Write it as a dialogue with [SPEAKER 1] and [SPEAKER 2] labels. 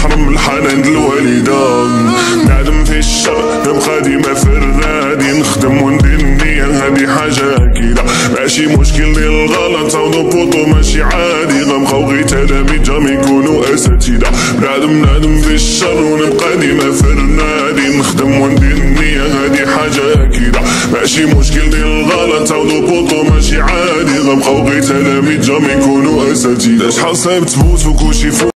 [SPEAKER 1] محرم الحنان د الوالده. نعدم في الشر نبقى ديما فرادي، نخدم وندير النية هادي حاجه اكيده، ماشي مشكل ديال الغلط او بوطو ماشي عادي، غنبقاو غير تلاميذ جام يكونوا اساتذه. نعدم في الشر ونبقى ديما فرادي، نخدم وندير النية هادي حاجه اكيده، ماشي مشكل ديال الغلط او بوطو ماشي عادي، غنبقاو غير تلاميذ جام يكونوا اساتذه. شحال صعيب تفوت وكلشي